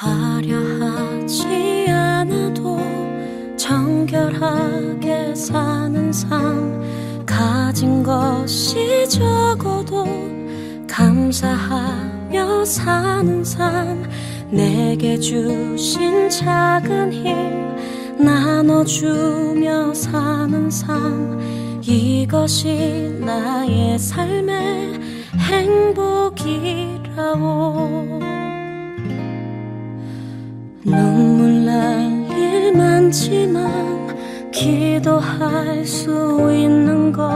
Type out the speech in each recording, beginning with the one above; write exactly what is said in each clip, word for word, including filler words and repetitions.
화려하지 않아도 정결하게 사는 삶, 가진 것이 적어도 감사하며 사는 삶, 내게 주신 작은 힘 나눠주며 사는 삶, 이것이 나의 삶의 행복이라오. 눈물 날 일 많지만 기도할 수 있는 것,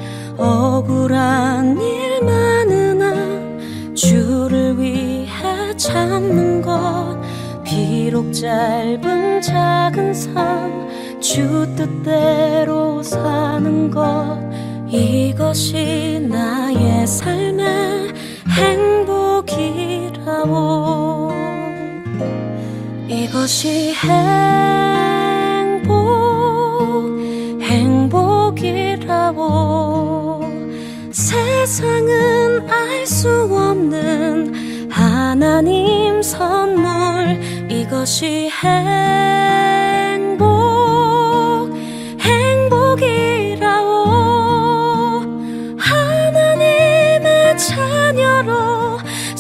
억울한 일 많으나 주를 위해 참는 것, 비록 짧은 작은 삶 주 뜻대로 사는 것, 이것이 나의 삶의 행복이라오. 이것이 행복, 행복이라오. 세상은 알 수 없는 하나님 선물, 이것이 행복, 행복이라오. 하나님의 자녀로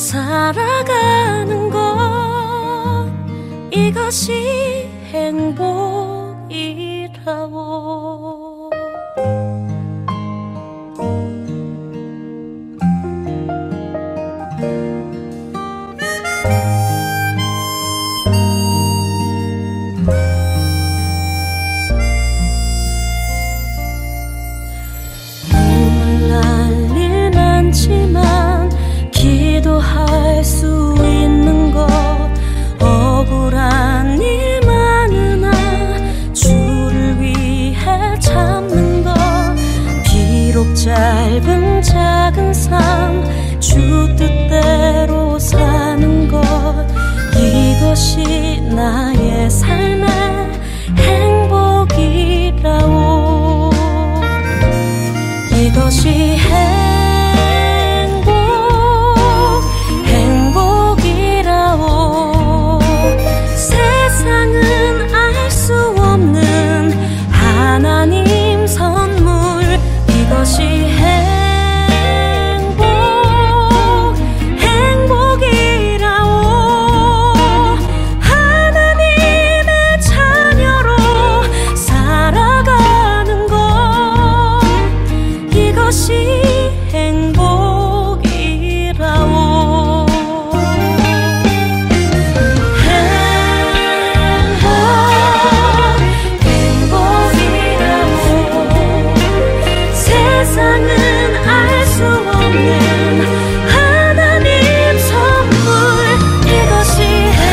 살아가는 것, 이것이 행복이라오. 눈물 날 일 많지만 기도할 수 있는 것, 억울한 일 많으나 주를 위해 참는 것, 비록 짧은 작은 삶 주 뜻대로 사는 것, 이것이 나의 삶의 행복이라오. 이것이 행복, 행복이라오. 세상은 알 수 없는 하나님 선물, 이것이 행복, 행복이라오. 하나님의 자녀로 살아가는 것, 이것이 행복이라오. 세상은 알 수 없는 하나님 선물, 이것이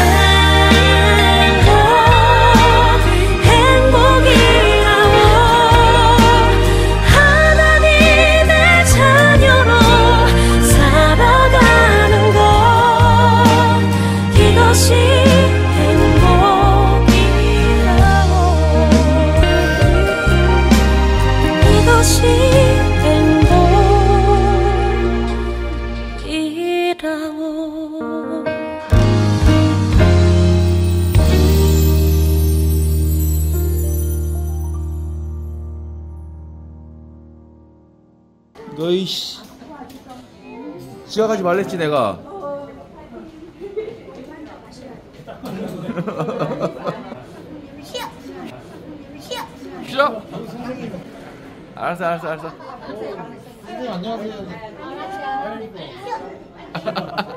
행복, 행복이라오. 하나님의 자녀로 살아가는 것, 이것이 행복이라오. 이것이 너희 씨, 지각하지 말랬지 내가. 쉬어. 쉬어. 쉬어. 알았어 알았어 알았어. 선생님 안녕하세요. 쉬어.